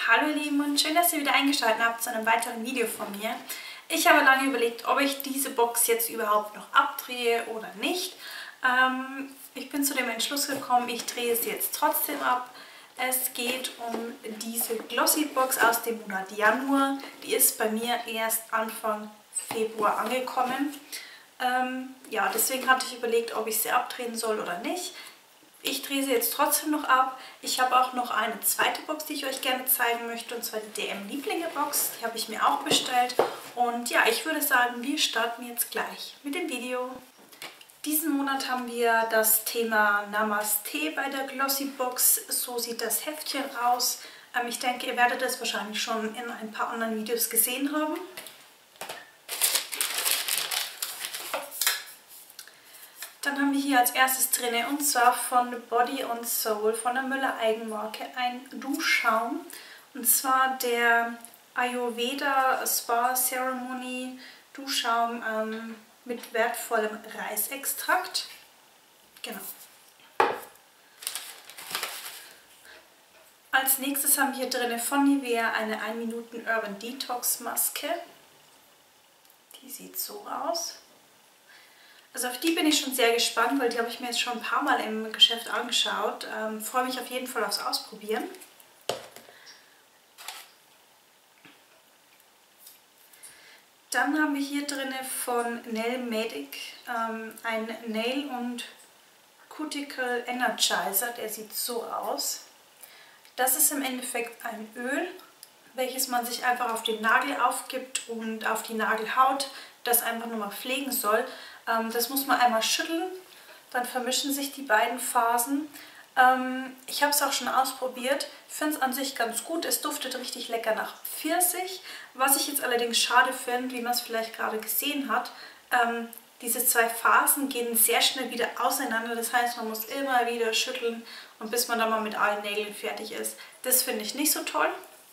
Hallo ihr Lieben und schön, dass ihr wieder eingeschaltet habt zu einem weiteren Video von mir. Ich habe lange überlegt, ob ich diese Box jetzt überhaupt noch abdrehe oder nicht. Ich bin zu dem Entschluss gekommen, ich drehe sie jetzt trotzdem ab. Es geht um diese Glossy Box aus dem Monat Januar. Die ist bei mir erst Anfang Februar angekommen. Ja, deswegen hatte ich überlegt, ob ich sie abdrehen soll oder nicht. Ich drehe sie jetzt trotzdem noch ab. Ich habe auch noch eine zweite Box, die ich euch gerne zeigen möchte, und zwar die DM Lieblinge Box. Die habe ich mir auch bestellt. Und ja, ich würde sagen, wir starten jetzt gleich mit dem Video. Diesen Monat haben wir das Thema Namaste bei der Glossy Box. So sieht das Heftchen aus. Ich denke, ihr werdet das wahrscheinlich schon in ein paar anderen Videos gesehen haben. Dann haben wir hier als erstes drin, und zwar von Body & Soul, von der Müller Eigenmarke, ein Duschschaum. Und zwar der Ayurveda Spa Ceremony Duschschaum mit wertvollem Reisextrakt. Genau. Als nächstes haben wir hier drin von Nivea eine 1 Minuten Urban Detox Maske. Die sieht so aus. Also auf die bin ich schon sehr gespannt, weil die habe ich mir jetzt schon ein paar Mal im Geschäft angeschaut. Freue mich auf jeden Fall aufs Ausprobieren. Dann haben wir hier drin von Nail Medic ein Nail und Cuticle Energizer. Der sieht so aus. Das ist im Endeffekt ein Öl, welches man sich einfach auf den Nagel aufgibt und auf die Nagelhaut das einfach nur mal pflegen soll. Das muss man einmal schütteln, dann vermischen sich die beiden Phasen. Ich habe es auch schon ausprobiert, finde es an sich ganz gut. Es duftet richtig lecker nach Pfirsich. Was ich jetzt allerdings schade finde, wie man es vielleicht gerade gesehen hat, diese zwei Phasen gehen sehr schnell wieder auseinander. Das heißt, man muss immer wieder schütteln, und bis man dann mal mit allen Nägeln fertig ist. Das finde ich nicht so toll.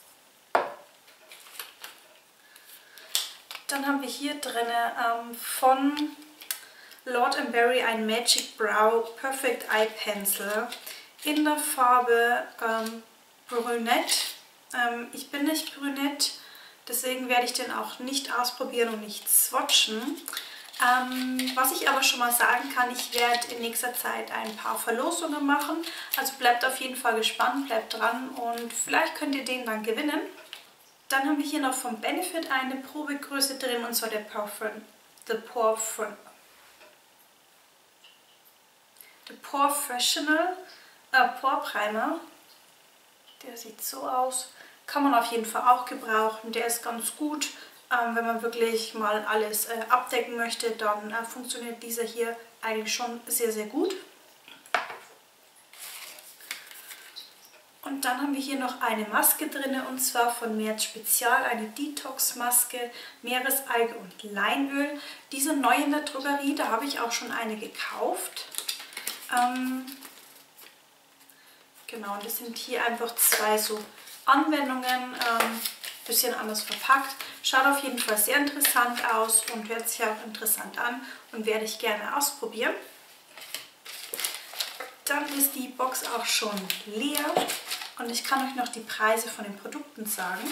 Dann haben wir hier drin von Lord & Berry ein Magic Brow Perfect Eye Pencil in der Farbe Brünette. Ich bin nicht brünett, deswegen werde ich den auch nicht ausprobieren und nicht swatchen. Was ich aber schon mal sagen kann, ich werde in nächster Zeit ein paar Verlosungen machen. Also bleibt auf jeden Fall gespannt, bleibt dran und vielleicht könnt ihr den dann gewinnen. Dann haben wir hier noch vom Benefit eine Probegröße drin, und zwar der Porefessional Pore Primer. Der sieht so aus. Kann man auf jeden Fall auch gebrauchen. Der ist ganz gut. Wenn man wirklich mal alles abdecken möchte, dann funktioniert dieser hier eigentlich schon sehr, sehr gut. Und dann haben wir hier noch eine Maske drin, und zwar von Merz Spezial, eine Detox-Maske, Meeresalge und Leinöl. Diese neu in der Drogerie, da habe ich auch schon eine gekauft. Genau, und das sind hier einfach zwei so Anwendungen, bisschen anders verpackt. Schaut auf jeden Fall sehr interessant aus und hört sich auch interessant an und werde ich gerne ausprobieren. Dann ist die Box auch schon leer und ich kann euch noch die Preise von den Produkten sagen.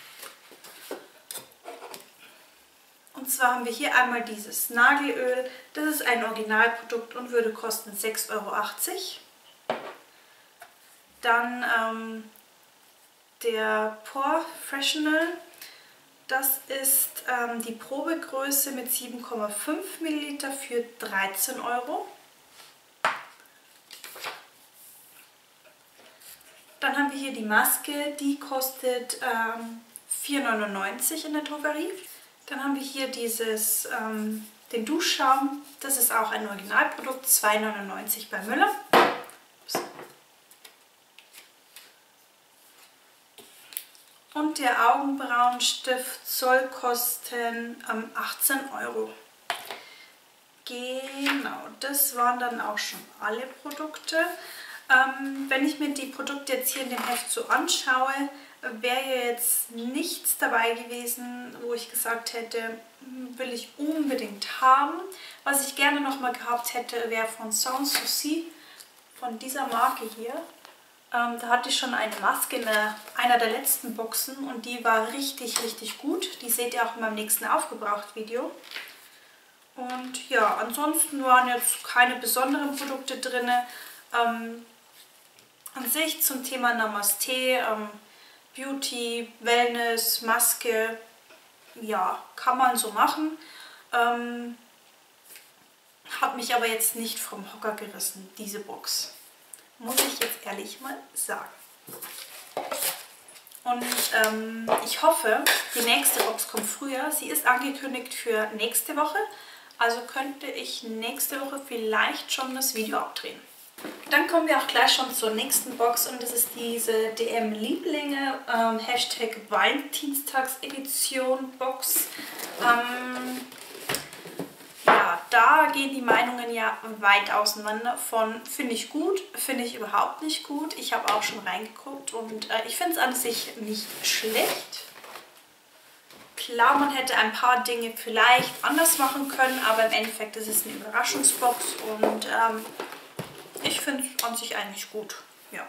Und zwar haben wir hier einmal dieses Nagelöl. Das ist ein Originalprodukt und würde kosten 6,80 €. Dann der Porefessional. Das ist die Probegröße mit 7,5 ml für 13 €. Dann haben wir hier die Maske, die kostet 4,99 € in der Drogerie. Dann haben wir hier den Duschschaum, das ist auch ein Originalprodukt, 2,99 € bei Müller. Und der Augenbrauenstift soll kosten 18 €. Genau, das waren dann auch schon alle Produkte. Wenn ich mir die Produkte jetzt hier in dem Heft so anschaue, wäre jetzt nichts dabei gewesen, wo ich gesagt hätte, will ich unbedingt haben. Was ich gerne noch mal gehabt hätte, wäre von Sans Souci, von dieser Marke hier. Da hatte ich schon eine Maske in einer der letzten Boxen und die war richtig, richtig gut. Die seht ihr auch in meinem nächsten Aufgebraucht-Video. Und ja, ansonsten waren jetzt keine besonderen Produkte drin. An sich zum Thema Namaste, Beauty, Wellness, Maske, ja, kann man so machen. Hat mich aber jetzt nicht vom Hocker gerissen, diese Box. Muss ich jetzt ehrlich mal sagen. Und ich hoffe, die nächste Box kommt früher. Sie ist angekündigt für nächste Woche. Also könnte ich nächste Woche vielleicht schon das Video abdrehen. Dann kommen wir auch gleich schon zur nächsten Box und das ist diese DM Lieblinge Hashtag Valentinstagsedition Box. Ja, da gehen die Meinungen ja weit auseinander von finde ich gut, finde ich überhaupt nicht gut. Ich habe auch schon reingeguckt und ich finde es an sich nicht schlecht. Klar, man hätte ein paar Dinge vielleicht anders machen können, aber im Endeffekt ist es eine Überraschungsbox und ich finde es an sich eigentlich gut. Ja.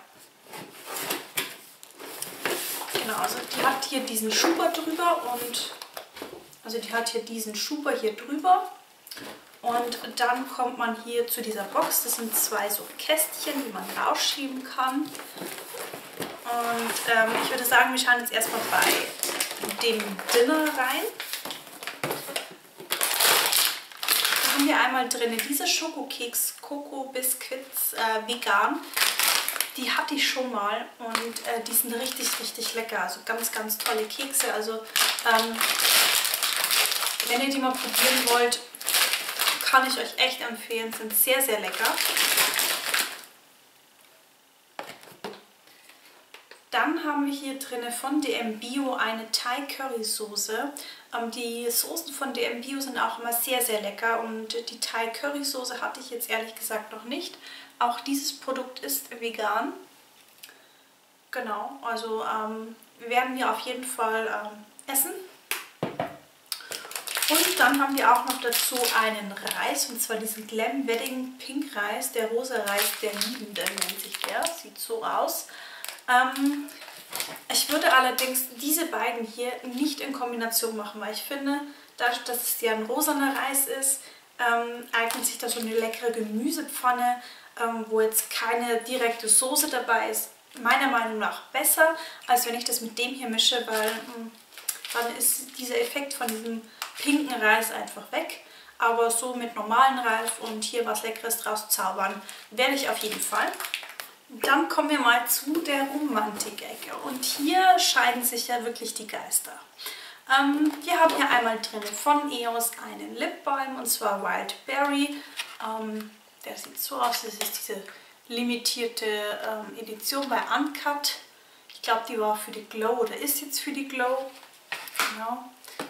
Genau, also die hat hier diesen Schuber drüber und und dann kommt man hier zu dieser Box. Das sind zwei so Kästchen, die man rausschieben kann. Und ich würde sagen, wir schauen jetzt erstmal bei dem Dinner rein. Da haben wir einmal drin diese Schokokeks, Coco Biscuits vegan. Die hatte ich schon mal und die sind richtig, richtig lecker. Also ganz, ganz tolle Kekse. Also wenn ihr die mal probieren wollt, kann ich euch echt empfehlen. Sind sehr, sehr lecker. Dann haben wir hier drin von DM Bio eine Thai Curry Soße. Die Soßen von DM Bio sind auch immer sehr, sehr lecker und die Thai Curry Soße hatte ich jetzt ehrlich gesagt noch nicht. Auch dieses Produkt ist vegan. Genau, also werden wir auf jeden Fall essen. Und dann haben wir auch noch dazu einen Reis, und zwar diesen Glam Wedding Pink Reis, der rosa Reis der Liebenden nennt sich der, sieht so aus. Ich würde allerdings diese beiden hier nicht in Kombination machen, weil ich finde, dadurch, dass es ja ein rosaner Reis ist, eignet sich da so eine leckere Gemüsepfanne, wo jetzt keine direkte Soße dabei ist, meiner Meinung nach besser, als wenn ich das mit dem hier mische, weil dann ist dieser Effekt von diesem pinken Reis einfach weg. Aber so mit normalen Reis und hier was Leckeres draus zaubern, werde ich auf jeden Fall. Dann kommen wir mal zu der Romantik-Ecke. Und hier scheiden sich ja wirklich die Geister. Wir haben hier einmal drin von EOS einen Lip Balm, und zwar Wild Berry. Der sieht so aus, das ist diese limitierte Edition bei Uncut. Ich glaube, die war für die Glow oder ist jetzt für die Glow. Genau.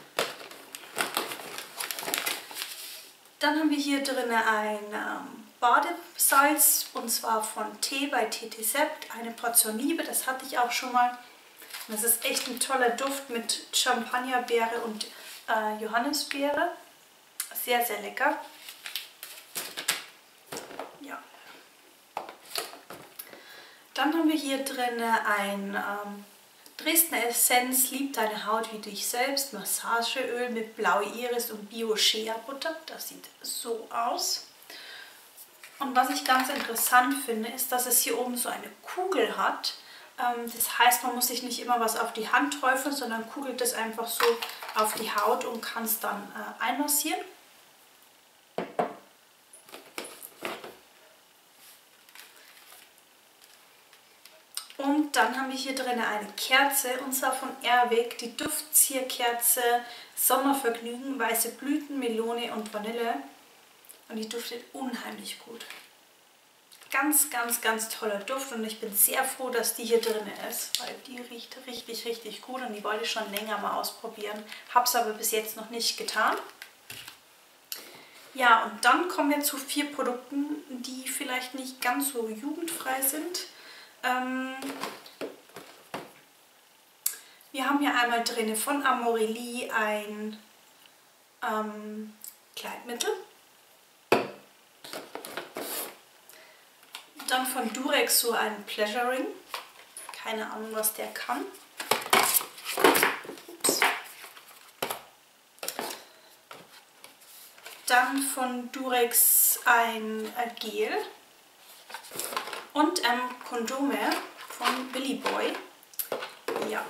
Dann haben wir hier drin ein Badesalz, und zwar von Tee bei TT Sept, eine Portion Liebe, das hatte ich auch schon mal. Das ist echt ein toller Duft mit Champagnerbeere und Johannisbeere. Sehr, sehr lecker. Ja. Dann haben wir hier drin ein Dresdner Essenz, Lieb deine Haut wie dich selbst, Massageöl mit blaue Iris und Bio-Shea-Butter. Das sieht so aus. Und was ich ganz interessant finde, ist, dass es hier oben so eine Kugel hat. Das heißt, man muss sich nicht immer was auf die Hand träufeln, sondern kugelt das einfach so auf die Haut und kann es dann einmassieren. Und dann haben wir hier drin eine Kerze, und zwar von Airwick, die Duftzierkerze Sommervergnügen, weiße Blüten, Melone und Vanille. Und die duftet unheimlich gut. Ganz, ganz, ganz toller Duft und ich bin sehr froh, dass die hier drin ist, weil die riecht richtig, richtig gut und die wollte ich schon länger mal ausprobieren. Habe es aber bis jetzt noch nicht getan. Ja, und dann kommen wir zu 4 Produkten, die vielleicht nicht ganz so jugendfrei sind. Wir haben hier einmal drin von Amorelie ein Kleidmittel. Dann von Durex so ein Pleasure Ring. Keine Ahnung, was der kann. Ups. Dann von Durex ein Gel. Und Kondome von Billy Boy. Ja.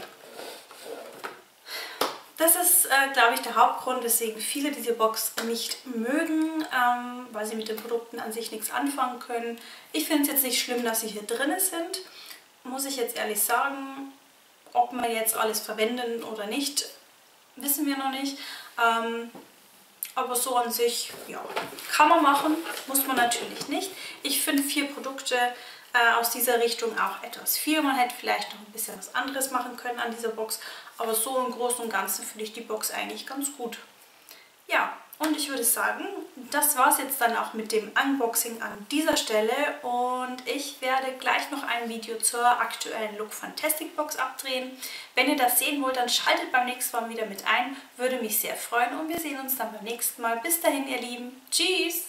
Das ist, glaube ich, der Hauptgrund, weswegen viele diese Box nicht mögen, weil sie mit den Produkten an sich nichts anfangen können. Ich finde es jetzt nicht schlimm, dass sie hier drin sind, muss ich jetzt ehrlich sagen. Ob wir jetzt alles verwenden oder nicht, wissen wir noch nicht. Aber so an sich, ja, kann man machen, muss man natürlich nicht. Ich finde 4 Produkte aus dieser Richtung auch etwas viel. Man hätte vielleicht noch ein bisschen was anderes machen können an dieser Box, aber so im Großen und Ganzen finde ich die Box eigentlich ganz gut. Ja, und ich würde sagen, das war es jetzt dann auch mit dem Unboxing an dieser Stelle und ich werde gleich noch ein Video zur aktuellen Look Fantastic Box abdrehen. Wenn ihr das sehen wollt, dann schaltet beim nächsten Mal wieder mit ein, würde mich sehr freuen und wir sehen uns dann beim nächsten Mal. Bis dahin, ihr Lieben. Tschüss!